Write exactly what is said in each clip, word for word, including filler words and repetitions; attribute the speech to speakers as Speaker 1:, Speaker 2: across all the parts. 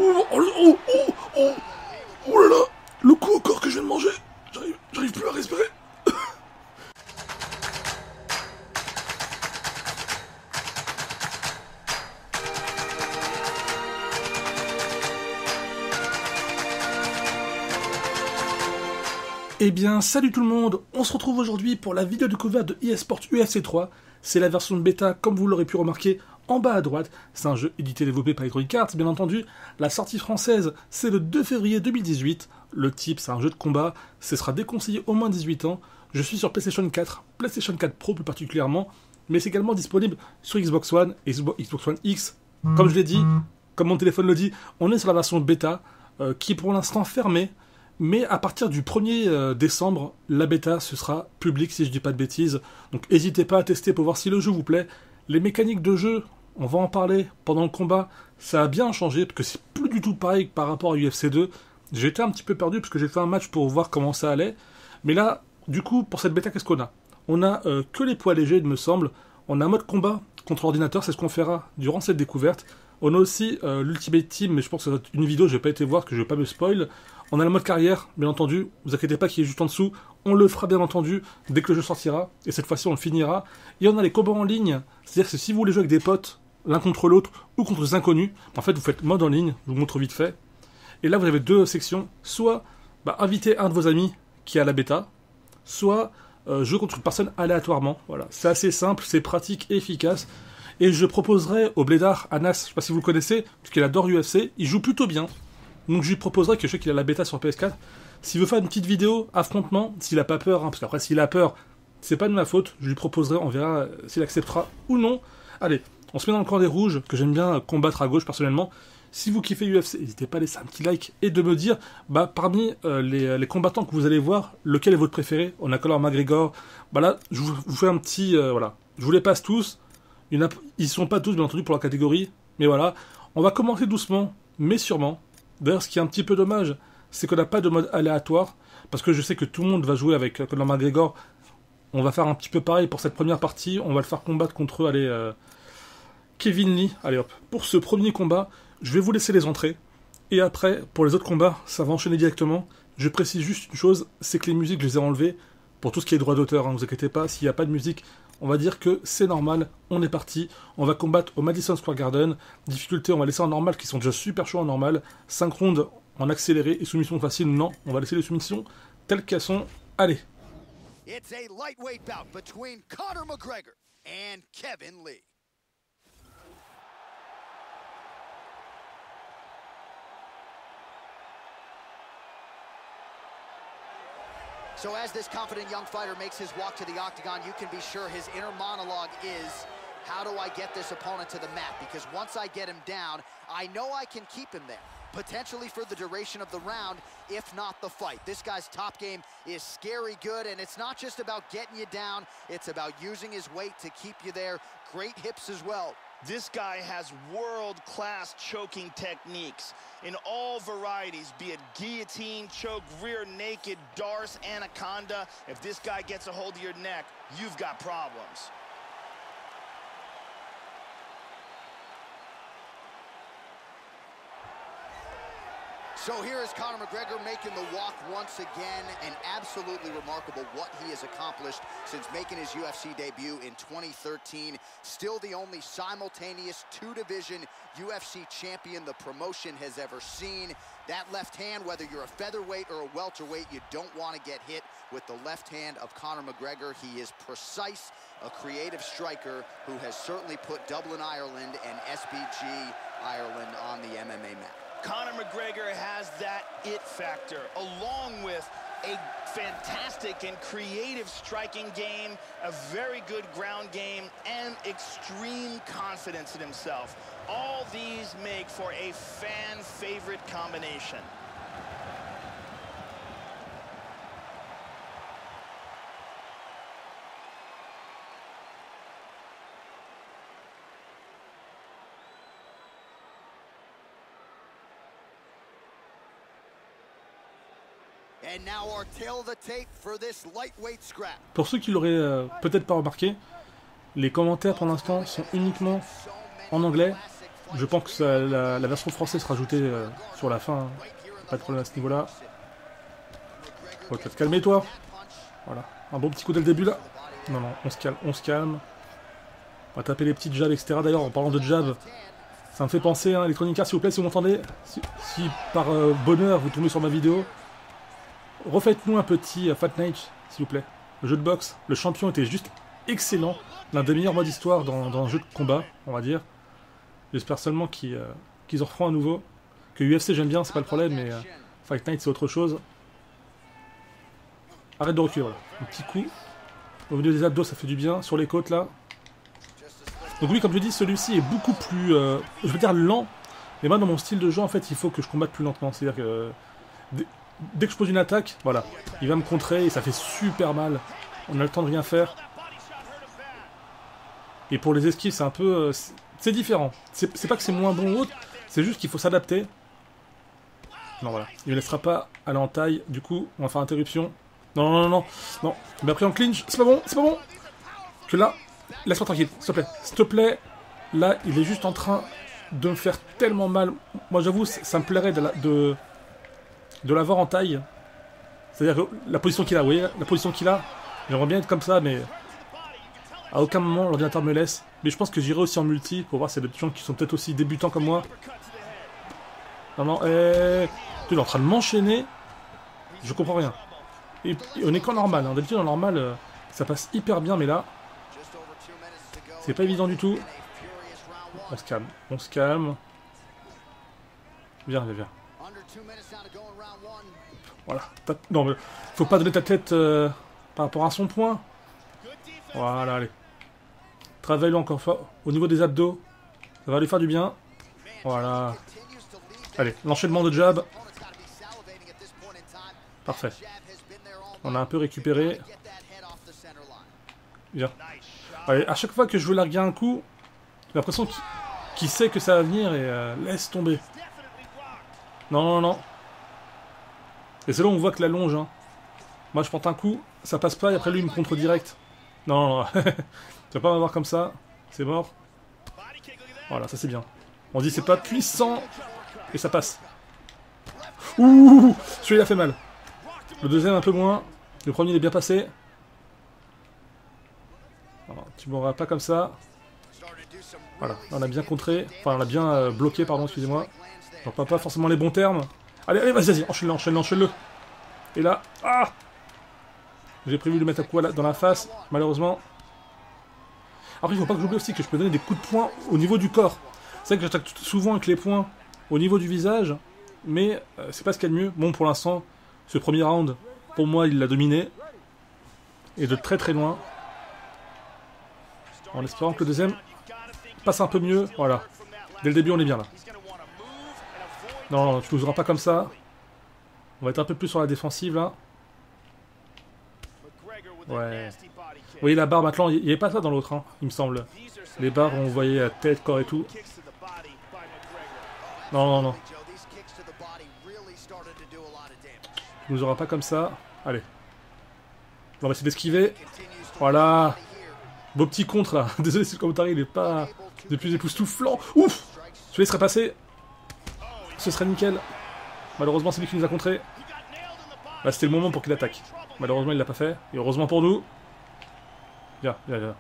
Speaker 1: Oh, oh, oh, oh, oh, oh là là, le coup au corps que je viens de manger, j'arrive, j'arrive plus à respirer. Eh bien, salut tout le monde, on se retrouve aujourd'hui pour la vidéo découverte de eSports U F C trois. C'est la version de bêta, comme vous l'aurez pu remarquer, en bas à droite. C'est un jeu édité et développé par Electronic Arts, bien entendu. La sortie française, c'est le deux février deux mille dix-huit. Le type, c'est un jeu de combat, ce sera déconseillé au moins dix-huit ans. Je suis sur PlayStation quatre, PlayStation quatre Pro plus particulièrement, mais c'est également disponible sur Xbox One et Xbox One X. Comme je l'ai dit, comme mon téléphone le dit, on est sur la version bêta, euh, qui est pour l'instant fermée. Mais à partir du premier décembre, la bêta, ce sera public si je dis pas de bêtises. Donc n'hésitez pas à tester pour voir si le jeu vous plaît. Les mécaniques de jeu, on va en parler pendant le combat, ça a bien changé, parce que c'est plus du tout pareil que par rapport à U F C deux. J'ai été un petit peu perdu, parce que j'ai fait un match pour voir comment ça allait. Mais là, du coup, pour cette bêta, qu'est-ce qu'on a? On a euh, que les poids légers, il me semble. On a un mode combat contre l'ordinateur, c'est ce qu'on fera durant cette découverte. On a aussi euh, l'Ultimate Team, mais je pense que c'est une vidéo, je vais pas été voir, que je vais pas me spoil. On a le mode carrière, bien entendu, vous inquiétez pas qu'il est juste en dessous, on le fera bien entendu dès que le jeu sortira, et cette fois-ci on le finira. Et on a les combats en ligne, c'est-à-dire que si vous voulez jouer avec des potes, l'un contre l'autre, ou contre des inconnus, en fait vous faites mode en ligne, je vous montre vite fait. Et là vous avez deux sections, soit bah, inviter un de vos amis qui est à la bêta, soit euh, jouer contre une personne aléatoirement, voilà. C'est assez simple, c'est pratique et efficace. Et je proposerai au blédard Anas, je sais pas si vous le connaissez, puisqu'il adore U F C, il joue plutôt bien. Donc je lui proposerai, que je sais qu'il a la bêta sur P S quatre, s'il veut faire une petite vidéo affrontement, s'il a pas peur, hein, parce qu'après s'il a peur, c'est pas de ma faute, je lui proposerai, on verra s'il acceptera ou non. Allez, on se met dans le camp des rouges, que j'aime bien combattre à gauche personnellement. Si vous kiffez U F C, n'hésitez pas à laisser un petit like et de me dire, bah parmi euh, les, les combattants que vous allez voir, lequel est votre préféré. On a Conor McGregor, bah là, je vous, vous fais un petit, euh, voilà, je vous les passe tous. Il y en a, ils sont pas tous bien entendu pour la catégorie, mais voilà, on va commencer doucement, mais sûrement. D'ailleurs, ce qui est un petit peu dommage, c'est qu'on n'a pas de mode aléatoire, parce que je sais que tout le monde va jouer avec Conor McGregor. On va faire un petit peu pareil pour cette première partie, on va le faire combattre contre allez, euh, Kevin Lee. Allez hop, pour ce premier combat, je vais vous laisser les entrées, et après, pour les autres combats, ça va enchaîner directement. Je précise juste une chose, c'est que les musiques, je les ai enlevées, pour tout ce qui est droit d'auteur, hein, ne vous inquiétez pas, s'il n'y a pas de musique, on va dire que c'est normal, on est parti, on va combattre au Madison Square Garden, difficulté on va laisser en normal, qui sont déjà super chauds en normal, cinq rounds en accéléré et soumission facile, non, on va laisser les soumissions telles qu'elles sont, allez.
Speaker 2: It's a lightweight bout between Conor McGregor and Kevin Lee. So as this confident young fighter makes his walk to the octagon, you can be sure his inner monologue is, how do I get this opponent to the mat? Because once I get him down, I know I can keep him there, potentially for the duration of the round, if not the fight. This guy's top game is scary good, and it's not just about getting you down, it's about using his weight to keep you there. Great hips as well.
Speaker 3: This guy has world-class choking techniques in all varieties, be it guillotine, choke, rear naked, Darce, anaconda. If this guy gets a hold of your neck, you've got problems.
Speaker 2: So here is Conor McGregor making the walk once again, and absolutely remarkable what he has accomplished since making his U F C debut in twenty thirteen. Still the only simultaneous two-division U F C champion the promotion has ever seen. That left hand, whether you're a featherweight or a welterweight, you don't want to get hit with the left hand of Conor McGregor. He is precise, a creative striker who has certainly put Dublin, Ireland and S B G Ireland on the M M A map.
Speaker 3: Conor McGregor has that it factor, along with a fantastic and creative striking game, a very good ground game, and extreme confidence in himself. All these make for a fan-favorite combination.
Speaker 1: Pour ceux qui l'auraient euh, peut-être pas remarqué, les commentaires pour l'instant sont uniquement en anglais. Je pense que ça, la, la version française sera ajoutée euh, sur la fin. Hein. Pas de problème à ce niveau-là. Ok, calmez-toi. Voilà. Un bon petit coup dès le début là. Non, non, on se calme, on se calme. On va taper les petites jabs, et cetera. D'ailleurs, en parlant de jabs, ça me fait penser, hein, Electronic Arts, s'il vous plaît, si vous m'entendez, si, si par euh, bonheur vous tombez sur ma vidéo, refaites-nous un petit euh, Fight Night, s'il vous plaît. Le jeu de boxe, le champion était juste excellent. L'un des meilleurs modes d'histoire dans, dans un jeu de combat, on va dire. J'espère seulement qu'ils euh, qu'ils en referont à nouveau. Que U F C j'aime bien, c'est pas le problème, mais euh, Fight Night c'est autre chose. Arrête de reculer, voilà. Un petit coup. Au milieu des abdos, ça fait du bien. Sur les côtes, là. Donc oui, comme je dis, celui-ci est beaucoup plus, euh, je veux dire, lent. Mais moi, dans mon style de jeu, en fait, il faut que je combatte plus lentement. C'est-à-dire que euh, dès, dès que je pose une attaque, voilà, il va me contrer et ça fait super mal. On a le temps de rien faire. Et pour les esquives, c'est un peu... Euh, c'est différent. C'est pas que c'est moins bon ou autre, c'est juste qu'il faut s'adapter. Non, voilà. Il ne laissera pas aller en taille. Du coup, on va faire interruption. Non, non, non, non. Non. Mais après, en clinch, c'est pas bon, c'est pas bon. Que là... Laisse-moi tranquille, s'il te plaît. S'il te plaît, là, il est juste en train de me faire tellement mal. Moi, j'avoue, ça me plairait de, la, de, de l'avoir en taille. C'est-à-dire la position qu'il a, vous voyez, la position qu'il a. J'aimerais bien être comme ça, mais à aucun moment l'ordinateur me laisse. Mais je pense que j'irai aussi en multi pour voir s'il y a des gens qui sont peut-être aussi débutants comme moi. Non, non, eh... Tu es en train de m'enchaîner. Je comprends rien. Et, et on est qu'en normal. Hein. D'habitude, en normal, euh, ça passe hyper bien, mais là... C'est pas évident du tout. On se calme, on se calme. Viens, viens, viens. Voilà. Non, mais faut pas donner ta tête euh, par rapport à son point. Voilà, allez. Travaille-le encore fort. Au niveau des abdos. Ça va lui faire du bien. Voilà. Allez, l'enchaînement de jab. Parfait. On a un peu récupéré. Bien. Allez, à chaque fois que je veux larguer un coup, j'ai l'impression qu'il qu'il sait que ça va venir et euh, laisse tomber. Non, non, non. Et c'est là où on voit que la longe, hein. Moi je porte un coup, ça passe pas et après lui il me contre direct. Non, non, non. Tu vas pas m'avoir comme ça, c'est mort. Voilà, ça c'est bien. On dit c'est pas puissant et ça passe. Ouh, celui-là fait mal. Le deuxième un peu moins. Le premier il est bien passé. Alors, tu m'auras pas comme ça. Voilà, on a bien contré. Enfin, on a bien euh, bloqué, pardon, excusez-moi. On pas, pas forcément les bons termes. Allez, allez, vas-y, vas-y, enchaîne-le, enchaîne-le, enchaîne-le. Et là, ah, j'ai prévu de le mettre à coup dans la face, malheureusement. Après, il faut pas que j'oublie aussi que je peux donner des coups de poing au niveau du corps. C'est vrai que j'attaque souvent avec les poings au niveau du visage, mais euh, c'est pas ce qu'il y a de mieux. Bon, pour l'instant, ce premier round, pour moi, il l'a dominé. Et de très très loin. En espérant que le deuxième passe un peu mieux. Voilà. Dès le début, on est bien là. Non, non, tu nous auras pas comme ça. On va être un peu plus sur la défensive là. Ouais. Vous voyez la barre maintenant, il n'y avait pas ça dans l'autre, hein, il me semble. Les barres, on voyait la tête, corps et tout. Non, non, non. Tu nous auras pas comme ça. Allez. On va essayer d'esquiver. Voilà. Beau petit contre là. Désolé si le commentaire il est pas de plus époustouflant. Ouf. Celui-là serait passé. Ce serait nickel. Malheureusement c'est lui qui nous a contré. Là c'était le moment pour qu'il attaque. Malheureusement il l'a pas fait. Et heureusement pour nous. Viens, viens, viens.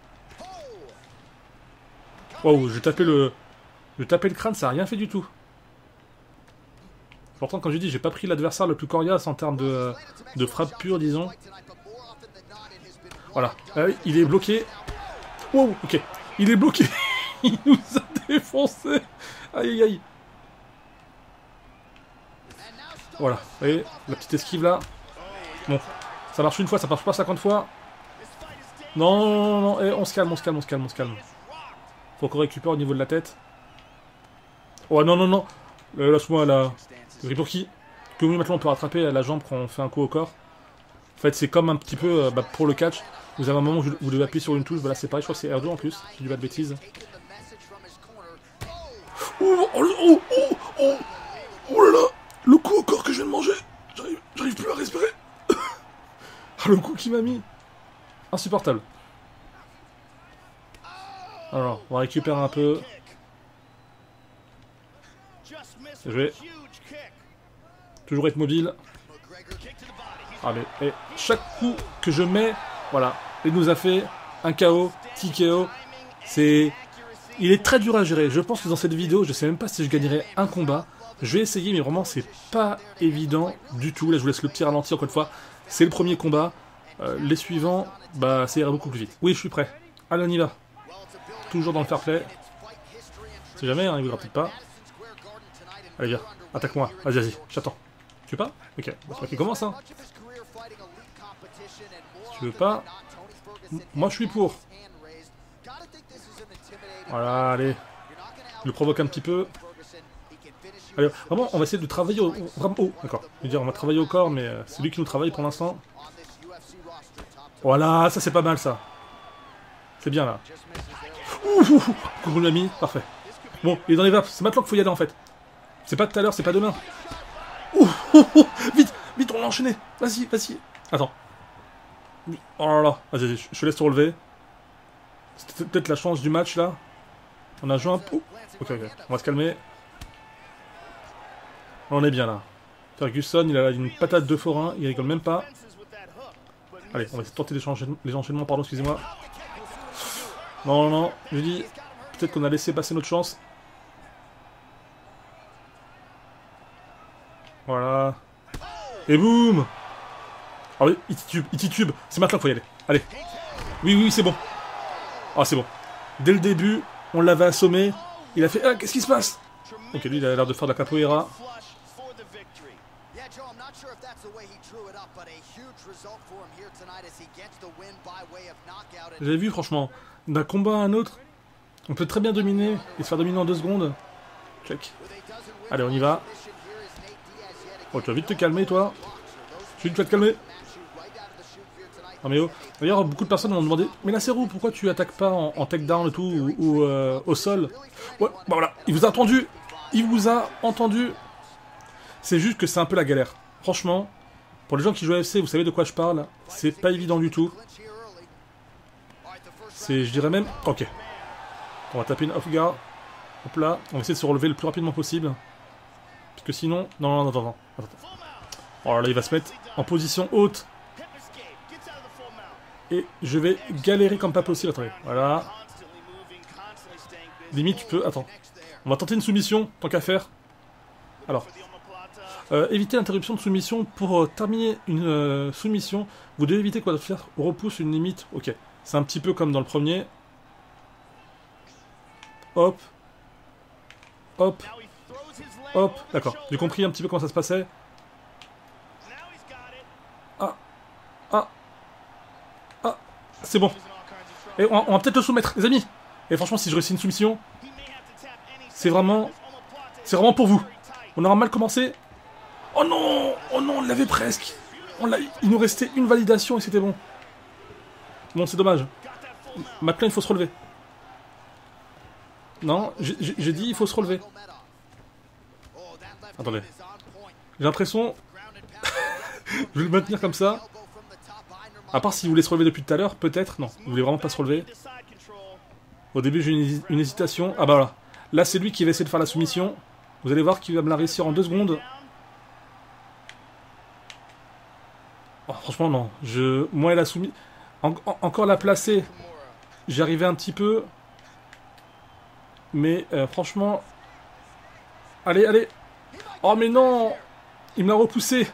Speaker 1: Wow, j'ai tapé le. J'ai tapé le crâne, ça a rien fait du tout. Pourtant comme je dis, j'ai pas pris l'adversaire le plus coriace en termes de, de frappe pure, disons. Voilà, euh, il est bloqué. Wow, ok. Il est bloqué. Il nous a défoncé. Aïe, aïe, aïe. Voilà, vous voyez, la petite esquive là. Bon, ça marche une fois, ça marche pas cinquante fois. Non, non, non, non, eh, on se calme, on se calme, on se calme, on se calme. Faut qu'on récupère au niveau de la tête. Oh non, non, non. Euh, Lâche-moi là. C'est pour qui? Que oui, maintenant on peut rattraper la jambe quand on fait un coup au corps. En fait, c'est comme un petit peu euh, bah, pour le catch. Vous avez un moment où vous devez appuyer sur une touche. Voilà, c'est pareil, je crois que c'est R deux en plus. Si je dis pas de bêtises. Oh, oh, oh, oh, oh, oh là là. Le coup au corps que je viens de manger. J'arrive plus à respirer. Ah, le coup qu'il m'a mis. Insupportable. Alors, on va récupérer un peu. Bien joué. Toujours être mobile. Allez, et chaque coup que je mets, voilà, il nous a fait un K O, T K O. C'est... Il est très dur à gérer. Je pense que dans cette vidéo, je sais même pas si je gagnerai un combat. Je vais essayer, mais vraiment, c'est pas évident du tout. Là, je vous laisse le petit ralenti encore une fois. C'est le premier combat. Euh, les suivants, bah, ça ira beaucoup plus vite. Oui, je suis prêt. Allez, on y va. Toujours dans le fair play. Si jamais, hein, il voudra peut-être pas. Allez, viens. Attaque-moi. Vas-y, vas-y. J'attends. Tu veux pas? Ok. Bon, c'est pas qu'il commence, hein. Tu veux pas? Moi, je suis pour. Voilà, allez. Je le provoque un petit peu. Allez, vraiment, on va essayer de travailler au... Vraiment, oh, d'accord. Je veux dire, on va travailler au corps, mais euh, c'est lui qui nous travaille pour l'instant. Voilà, ça c'est pas mal, ça. C'est bien, là. Ouh, on l'a mis, parfait. Bon, il est dans les vapes, c'est maintenant qu'il faut y aller, en fait. C'est pas tout à l'heure, c'est pas demain. Ouh, ouh, ouh, vite, vite, on l'a enchaîné. Vas-y, vas-y. Attends. Oh là là, vas-y, vas-y, je te laisse te relever. C'était peut-être la chance du match, là. On a joué un peu... Ok, ok, on va se calmer. On est bien, là. Ferguson, il a une patate de forain, il rigole même pas. Allez, on va essayer de tenter les, enchaînements, les enchaînements, pardon, excusez-moi. Non, non, non, je dis, peut-être qu'on a laissé passer notre chance. Voilà. Et boum. Ah oui, il titube, il titube. C'est maintenant qu'il faut y aller. Allez. Oui, oui, c'est bon. Ah, c'est bon. Dès le début, on l'avait assommé. Il a fait... Ah, qu'est-ce qui se passe? Ok, lui, il a l'air de faire de la capoeira. Vous avez vu, franchement, d'un combat à un autre, on peut très bien dominer et se faire dominer en deux secondes. Check. Allez, on y va. Oh, tu vas vite te calmer, toi. Tu vas te calmer. Non mais oh. D'ailleurs, beaucoup de personnes m'ont demandé, mais Nacerou, pourquoi tu attaques pas en, en takedown et tout, ou, ou euh, au sol? Ouais, bah voilà, il vous a entendu. Il vous a entendu. C'est juste que c'est un peu la galère. Franchement, pour les gens qui jouent à F C, vous savez de quoi je parle. C'est pas évident du tout. C'est, je dirais même... Ok. On va taper une off-guard. Hop là. On va essayer de se relever le plus rapidement possible. Parce que sinon... Non, non, non, non, non. Oh là, il va se mettre en position haute. Et je vais galérer comme pas possible. Attendez, voilà. Limite, tu peux... Attends. On va tenter une soumission, tant qu'à faire. Alors. Euh, éviter l'interruption de soumission. Pour euh, terminer une euh, soumission, vous devez éviter quoi de faire repousse une limite. Ok. C'est un petit peu comme dans le premier. Hop. Hop. Hop. D'accord. J'ai compris un petit peu comment ça se passait. Ah. Ah. Ah. C'est bon. Et on, on va peut-être le soumettre, les amis. Et franchement, si je réussis une soumission, c'est vraiment... C'est vraiment pour vous. On aura mal commencé. Oh non. Oh non, on l'avait presque. On l'a... Il nous restait une validation et c'était bon. Bon, c'est dommage. Maintenant, il faut se relever. Non, j'ai dit il faut se relever. Attendez. J'ai l'impression... je vais le maintenir comme ça. À part si vous voulez se relever depuis tout à l'heure, peut-être. Non, vous voulez vraiment pas se relever. Au début, j'ai une, une hésitation. Ah bah voilà. Là, c'est lui qui va essayer de faire la soumission. Vous allez voir qu'il va me la réussir en deux secondes. Oh, franchement, non. Je... Moi, elle a soumis... En en encore la placer. J'y arrivais un petit peu. Mais euh, franchement... Allez, allez. Oh, mais non. Il me l'a repoussé.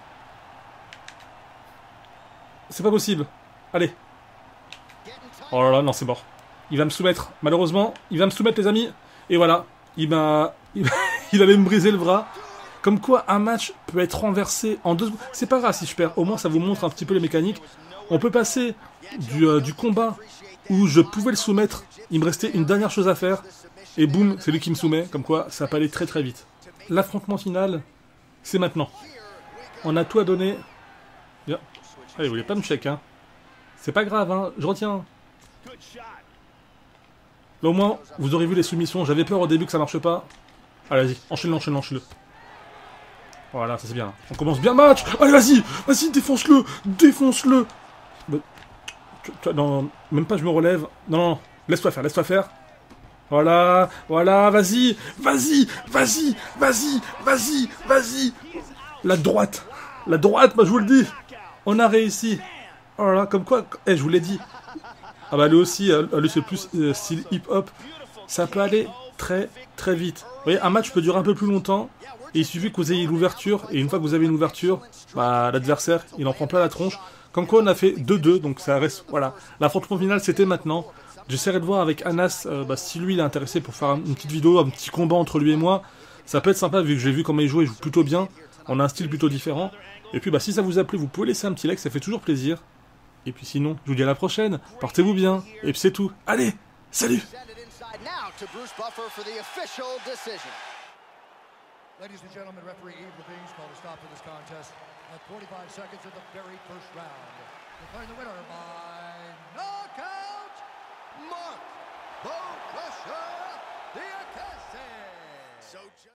Speaker 1: C'est pas possible. Allez. Oh là là, non, c'est mort. Il va me soumettre. Malheureusement, il va me soumettre, les amis. Et voilà. Il m'a... Il, il allait me briser le bras. Comme quoi, un match peut être renversé en deux secondes. C'est pas grave si je perds. Au moins, ça vous montre un petit peu les mécaniques. On peut passer du, euh, du combat où je pouvais le soumettre. Il me restait une dernière chose à faire. Et boum, c'est lui qui me soumet. Comme quoi, ça peut aller très très vite. L'affrontement final, c'est maintenant. On a tout à donner. Bien. Allez, vous voulez pas me check, hein. C'est pas grave, hein. Je retiens. Là, au moins, vous aurez vu les soumissions. J'avais peur au début que ça marche pas. Allez, vas-y. Enchaîne-le, enchaîne-le, enchaîne-le. Voilà, ça c'est bien. On commence bien le match. Allez, vas-y. Vas-y, défonce-le. Défonce-le. Non, même pas je me relève. Non, non, non. Laisse-toi faire, laisse-toi faire. Voilà, voilà, vas-y, vas-y, vas-y, vas-y, vas-y, vas-y. La droite, la droite, moi je vous le dis. On a réussi. Oh là là, comme quoi, eh, je vous l'ai dit. Ah bah lui aussi, euh, lui c'est plus euh, style hip-hop. Ça peut aller très très vite. Vous voyez, un match peut durer un peu plus longtemps. Et il suffit que vous ayez l'ouverture. Et une fois que vous avez une ouverture, bah, l'adversaire, il en prend plein la tronche. Comme quoi on a fait deux deux, donc ça reste... Voilà. L'affrontement final, c'était maintenant. J'essaierai de voir avec Anas, euh, bah, si lui il est intéressé pour faire une petite vidéo, un petit combat entre lui et moi. Ça peut être sympa vu que j'ai vu comment il joue, il joue plutôt bien. On a un style plutôt différent. Et puis bah, si ça vous a plu, vous pouvez laisser un petit like, ça fait toujours plaisir. Et puis sinon, je vous dis à la prochaine. Portez-vous bien. Et puis c'est tout. Allez, salut!
Speaker 4: Ladies and gentlemen, referee Yves Levines called a stop to this contest at forty-five seconds of the very first round. Declaring the winner by knockout, Mark the Crusher Diakase.